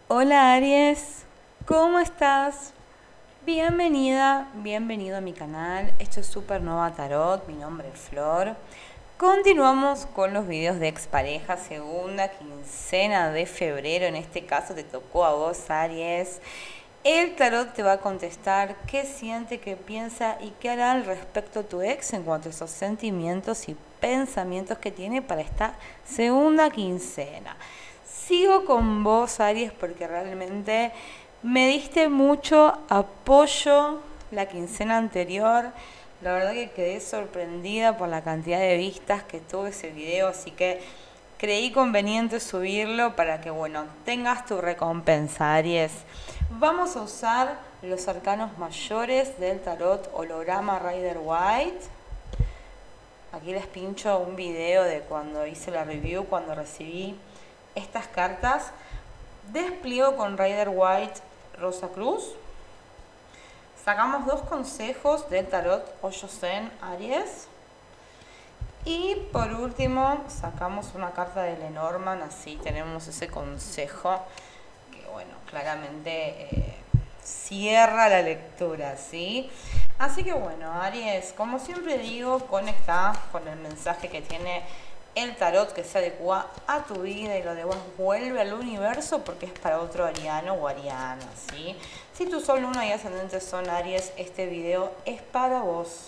Hola Aries, ¿cómo estás? Bienvenida, bienvenido a mi canal. Esto es Supernova Tarot, mi nombre es Flor. Continuamos con los videos de expareja, segunda quincena de febrero. En este caso te tocó a vos, Aries. El tarot te va a contestar qué siente, qué piensa y qué hará al respecto a tu ex en cuanto a esos sentimientos y pensamientos que tiene para esta segunda quincena. Sigo con vos, Aries, porque realmente me diste mucho apoyo la quincena anterior. La verdad que quedé sorprendida por la cantidad de vistas que tuvo ese video, así que creí conveniente subirlo para que, bueno, tengas tu recompensa, Aries. Vamos a usar los arcanos mayores del tarot holograma Rider White. Aquí les pincho un video de cuando hice la review, cuando recibí estas cartas. Despliego con Rider White Rosa Cruz. Sacamos dos consejos del tarot Hoyo Zen Aries. Y por último sacamos una carta de Lenormand, así tenemos ese consejo que, bueno, claramente cierra la lectura, ¿sí? Así que bueno, Aries, como siempre digo, conecta con el mensaje que tiene el tarot que se adecua a tu vida y lo devuelve al universo porque es para otro ariano o ariana, ¿sí? Si tu sol, luna y ascendente son Aries, este video es para vos.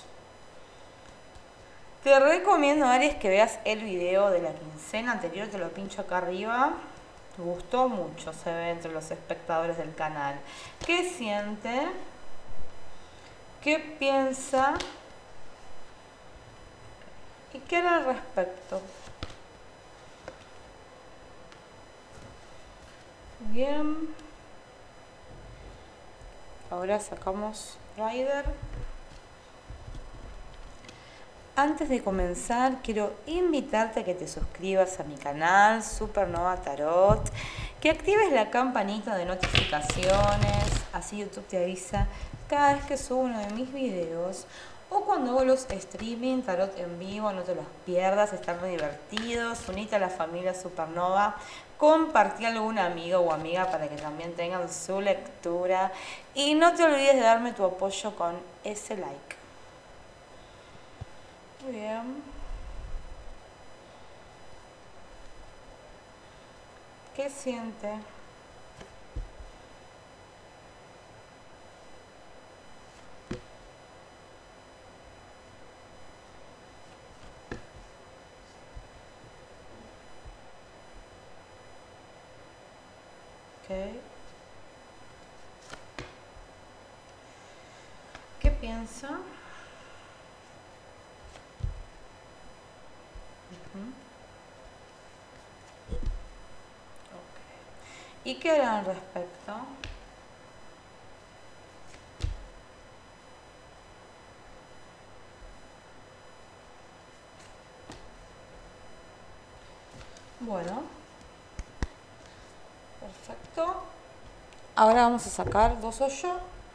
Te recomiendo, Aries, que veas el video de la quincena anterior, te lo pincho acá arriba. Me gustó mucho, se ve entre los espectadores del canal. ¿Qué siente? ¿Qué piensa? ¿Y qué hará al respecto? Bien. Ahora sacamos Rider. Antes de comenzar, quiero invitarte a que te suscribas a mi canal Supernova Tarot, que actives la campanita de notificaciones, así YouTube te avisa cada vez que subo uno de mis videos o cuando hago los streaming tarot en vivo, no te los pierdas, están muy divertidos. Unite a la familia Supernova, compartí a algún amigo o amiga para que también tengan su lectura y no te olvides de darme tu apoyo con ese like. Muy bien. ¿Qué siente? Okay. ¿Qué piensa? Okay. ¿Y qué hará al respecto? Bueno, perfecto. Ahora vamos a sacar dos hoyos.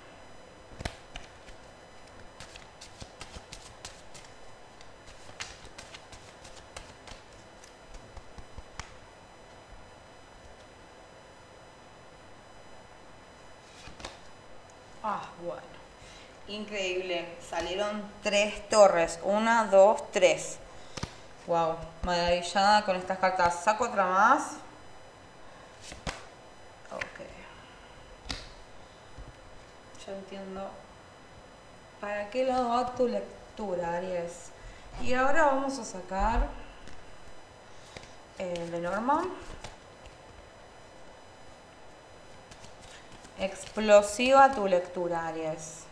Ah, bueno. Increíble. Salieron 3 torres. 1, 2, 3. Wow. Maravillada con estas cartas. Saco otra más. Ok. Ya entiendo. ¿Para qué lado va tu lectura, Aries? Y ahora vamos a sacar el Lenormand. Explosiva tu lectura, Aries.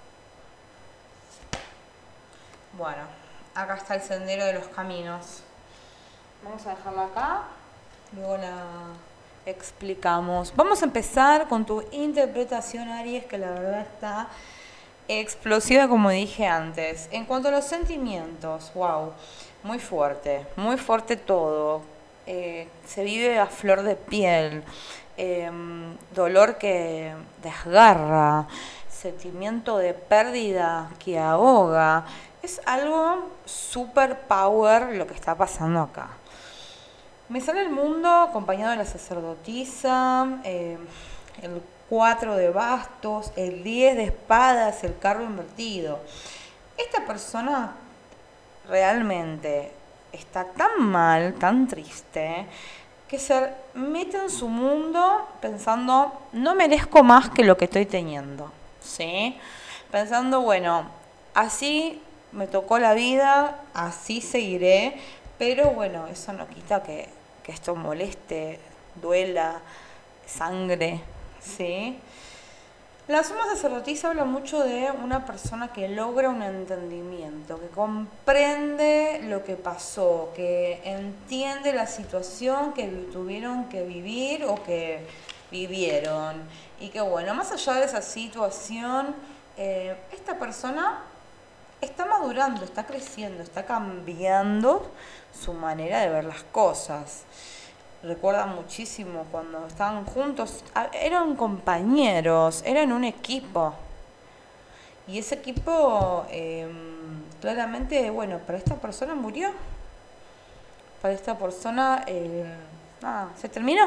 Bueno, acá está el sendero de los caminos. Vamos a dejarla acá. Luego la explicamos. Vamos a empezar con tu interpretación, Aries, que la verdad está explosiva, como dije antes. En cuanto a los sentimientos, wow, muy fuerte todo. Se vive a flor de piel. Dolor que desgarra, sentimiento de pérdida que ahoga. Es algo super power lo que está pasando acá. Me sale el mundo acompañado de la sacerdotisa, el 4 de bastos, el 10 de espadas, el carro invertido. Esta persona realmente está tan mal, tan triste, que se mete en su mundo pensando, no merezco más que lo que estoy teniendo, ¿sí? Pensando, bueno, así me tocó la vida, así seguiré, pero bueno, eso no quita que esto moleste, duela, sangre, ¿sí? La suma sacerdotisa habla mucho de una persona que logra un entendimiento, que comprende lo que pasó, que entiende la situación que tuvieron que vivir o que vivieron. Y que bueno, más allá de esa situación, esta persona está madurando, está creciendo, está cambiando su manera de ver las cosas. Recuerda muchísimo cuando estaban juntos, eran compañeros, eran un equipo. Y ese equipo, claramente, bueno, para esta persona murió. Para esta persona, se terminó.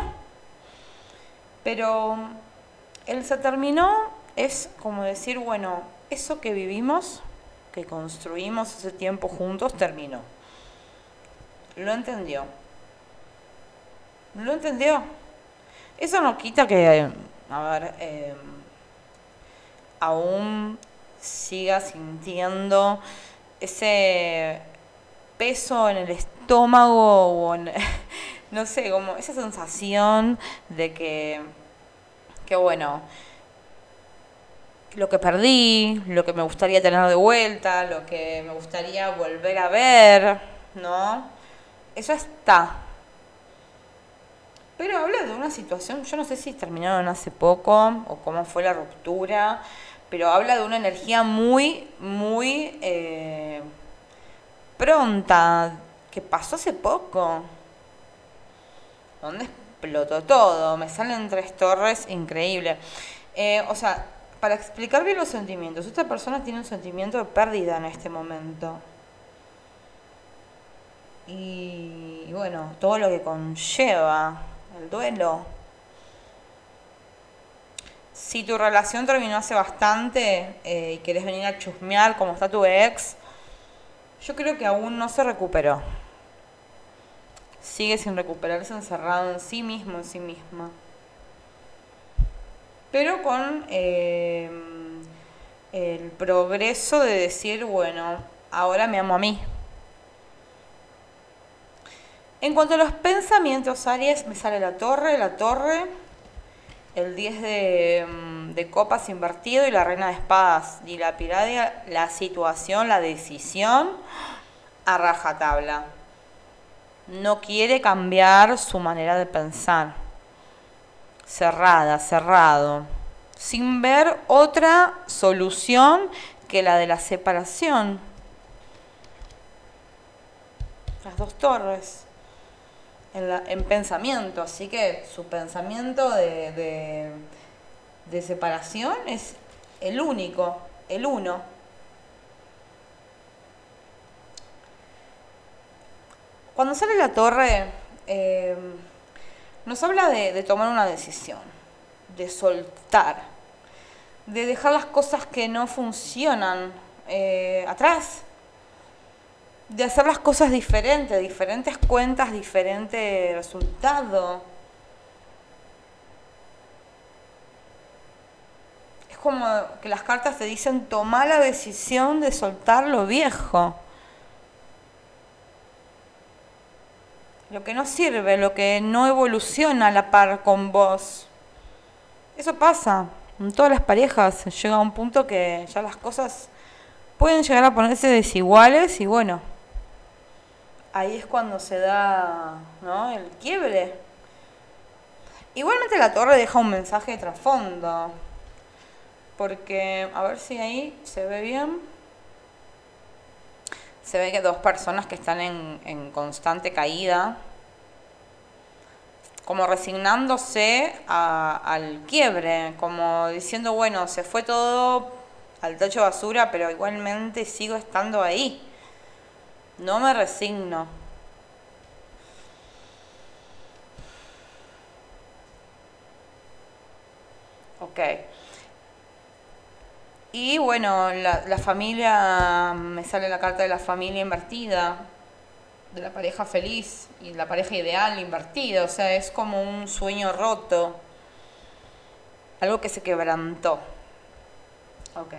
Pero el se terminó es como decir, bueno, eso que vivimos, que construimos ese tiempo juntos, terminó. Lo entendió. ¿Lo entendió? Eso no quita que, aún siga sintiendo ese peso en el estómago o en, no sé, como esa sensación de que bueno, lo que perdí, lo que me gustaría tener de vuelta, lo que me gustaría volver a ver, ¿no? Eso está. Pero habla de una situación, yo no sé si terminaron hace poco o cómo fue la ruptura, pero habla de una energía muy, muy pronta, que pasó hace poco, donde explotó todo, me salen 3 torres, increíble. O sea, para explicar bien los sentimientos, esta persona tiene un sentimiento de pérdida en este momento. Y bueno, todo lo que conlleva el duelo. Si tu relación terminó hace bastante y querés venir a chusmear cómo está tu ex, yo creo que aún no se recuperó. Sigue sin recuperarse, encerrado en sí mismo, en sí misma. Pero con el progreso de decir, bueno, ahora me amo a mí. En cuanto a los pensamientos, Aries, me sale la torre, el 10 de copas invertido y la reina de espadas. Dilapidada la situación, la decisión a rajatabla. No quiere cambiar su manera de pensar. Cerrada, cerrado. Sin ver otra solución que la de la separación. Las 2 torres. En pensamiento, así que su pensamiento de separación es el único, el uno. Cuando sale la torre, nos habla de tomar una decisión, de soltar, de dejar las cosas que no funcionan atrás, de hacer las cosas diferentes, diferentes cuentas, diferente resultado. Es como que las cartas te dicen, toma la decisión de soltar lo viejo. Lo que no sirve, lo que no evoluciona a la par con vos. Eso pasa en todas las parejas. Llega a un punto que ya las cosas pueden llegar a ponerse desiguales y bueno, ahí es cuando se da, ¿no?, el quiebre. Igualmente la torre deja un mensaje de trasfondo. Porque, a ver si ahí se ve bien. Se ve que 2 personas que están en constante caída. Como resignándose al quiebre. Como diciendo, bueno, se fue todo al tacho de basura, pero igualmente sigo estando ahí. No me resigno. Ok. Y bueno, la familia, me sale la carta de la familia invertida, de la pareja feliz y la pareja ideal invertida. O sea, es como un sueño roto, algo que se quebrantó. Ok.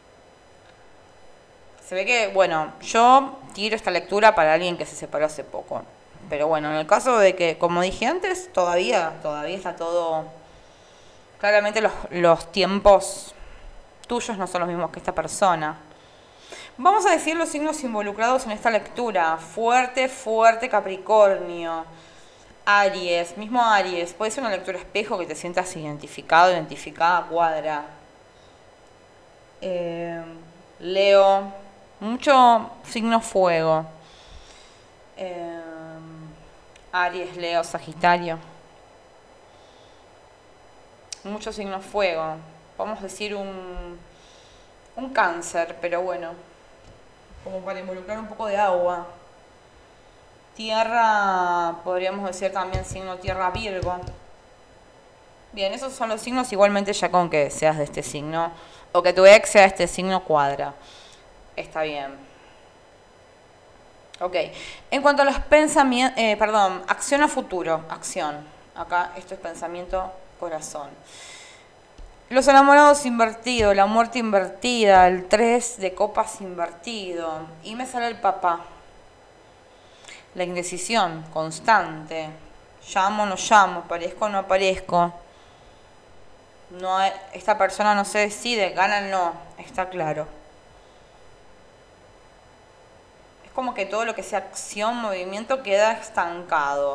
Se ve que, bueno, yo tiro esta lectura para alguien que se separó hace poco. Pero bueno, en el caso de que, como dije antes, todavía está todo. Claramente los tiempos tuyos no son los mismos que esta persona. Vamos a decir los signos involucrados en esta lectura. Fuerte, fuerte Capricornio. Aries, mismo Aries. Puede ser una lectura espejo que te sientas identificado, identificada, cuadra. Leo. Mucho signo fuego. Aries, Leo, Sagitario. Mucho signo fuego. Vamos a decir un cáncer, pero bueno. Como para involucrar un poco de agua. Tierra, podríamos decir también signo tierra Virgo. Bien, esos son los signos, igualmente ya con que seas de este signo, o que tu ex sea de este signo, cuadra. Está bien. Ok. En cuanto a los pensamientos, acción a futuro, acción. Acá esto es pensamiento, corazón. Los enamorados invertidos, la muerte invertida, el 3 de copas invertido. Y me sale el papá. La indecisión constante. Llamo o no llamo, aparezco o no aparezco. No hay, esta persona no se decide, gana o no, está claro. Es como que todo lo que sea acción, movimiento queda estancado.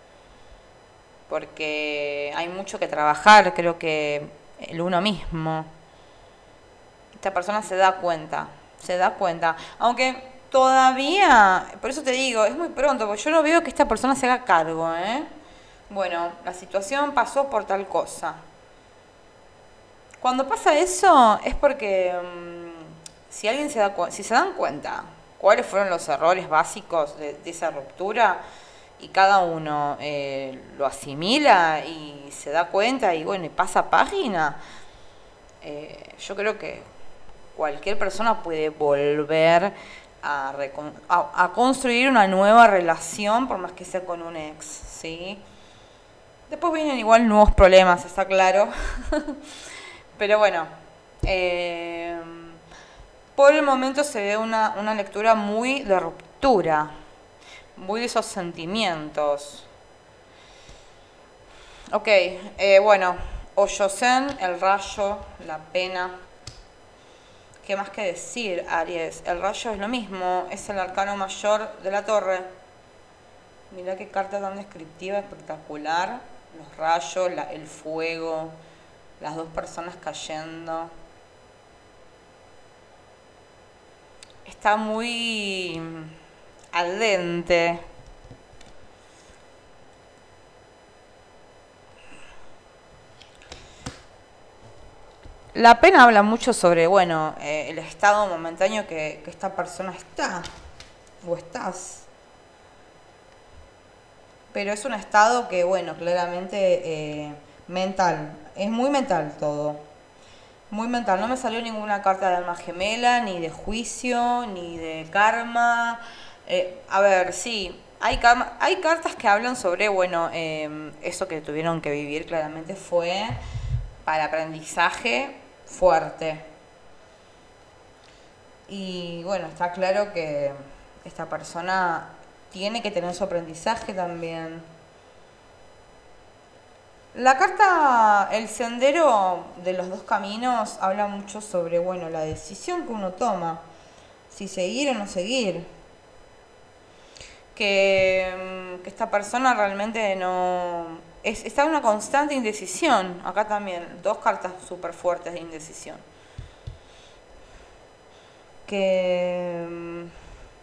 Porque hay mucho que trabajar, creo que el uno mismo. Esta persona se da cuenta. Aunque todavía, por eso te digo, es muy pronto, porque yo no veo que esta persona se haga cargo, ¿eh? Bueno, la situación pasó por tal cosa. Cuando pasa eso es porque si alguien si se dan cuenta cuáles fueron los errores básicos de esa ruptura y cada uno lo asimila y se da cuenta y bueno, y pasa página, yo creo que cualquier persona puede volver a construir una nueva relación, por más que sea con un ex, ¿sí? Después vienen igual nuevos problemas, está claro. Pero bueno, por el momento se ve una lectura muy de ruptura, muy de esos sentimientos. Ok, bueno, Oyosen, el rayo, la pena. ¿Qué más que decir, Aries? El rayo es lo mismo, es el arcano mayor de la torre. Mirá qué carta tan descriptiva, espectacular. Los rayos, el fuego, las dos personas cayendo. Está muy al dente. La pena habla mucho sobre, bueno, el estado momentáneo que esta persona está, o estás. Pero es un estado que, bueno, claramente mental. Es muy mental todo. Muy mental. No me salió ninguna carta de alma gemela, ni de juicio, ni de karma. A ver, sí. Hay cartas que hablan sobre, bueno, eso que tuvieron que vivir claramente fue para aprendizaje fuerte. Y bueno, está claro que esta persona tiene que tener su aprendizaje también. La carta El sendero de los dos caminos habla mucho sobre, bueno, la decisión que uno toma, si seguir o no seguir. Que esta persona realmente no... está en una constante indecisión. Acá también, dos cartas súper fuertes de indecisión. Que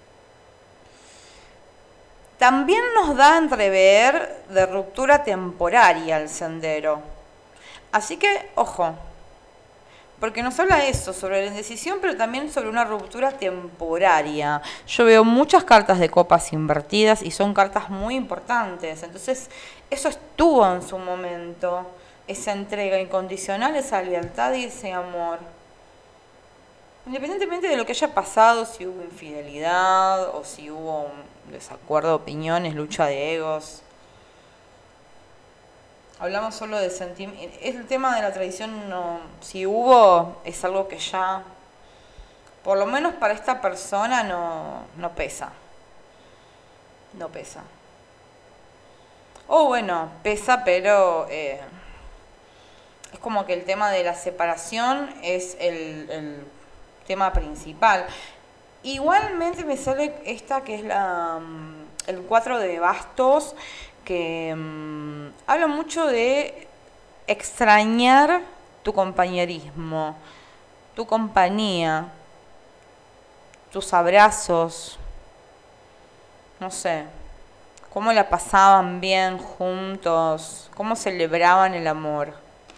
también nos da a entrever de ruptura temporaria el sendero. Así que, ojo, porque nos habla eso, sobre la indecisión, pero también sobre una ruptura temporaria. Yo veo muchas cartas de copas invertidas y son cartas muy importantes. Entonces, eso estuvo en su momento. esa entrega incondicional, esa lealtad y ese amor. Independientemente de lo que haya pasado, si hubo infidelidad o si hubo un desacuerdo de opiniones, lucha de egos. Hablamos solo de sentimientos. El tema de la traición, no, si hubo, es algo que ya, por lo menos para esta persona, no pesa. No pesa. O bueno, pesa, pero es como que el tema de la separación es el tema principal. Igualmente me sale esta que es el 4 de bastos, que habla mucho de extrañar tu compañerismo, tu compañía, tus abrazos, no sé, cómo la pasaban bien juntos, cómo celebraban el amor.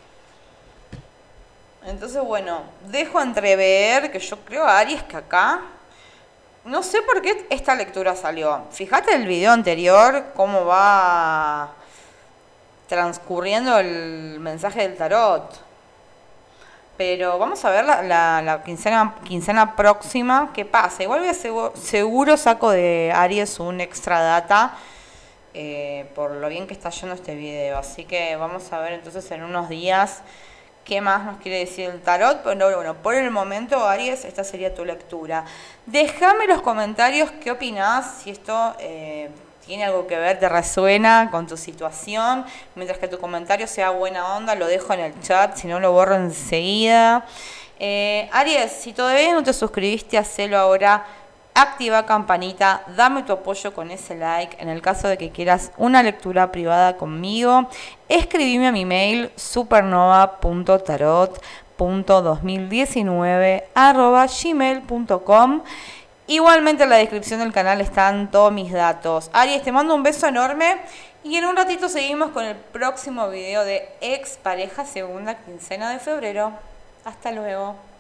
Entonces, bueno, dejo entrever que yo creo, Aries, que acá, no sé por qué esta lectura salió. Fíjate el video anterior, cómo va transcurriendo el mensaje del tarot. Pero vamos a ver la quincena próxima, qué pasa. Igual seguro saco de Aries un extra data por lo bien que está yendo este video. Así que vamos a ver entonces en unos días qué más nos quiere decir el tarot. Pero bueno, por el momento, Aries, esta sería tu lectura. Déjame en los comentarios qué opinás, si esto tiene algo que ver, te resuena con tu situación. Mientras que tu comentario sea buena onda, lo dejo en el chat, si no lo borro enseguida. Aries, si todavía no te suscribiste, hacelo ahora. Activa campanita, dame tu apoyo con ese like. En el caso de que quieras una lectura privada conmigo, escribime a mi mail supernova.tarot.2019@gmail.com. Igualmente en la descripción del canal están todos mis datos. Aries, te mando un beso enorme y en un ratito seguimos con el próximo video de Expareja segunda quincena de febrero. Hasta luego.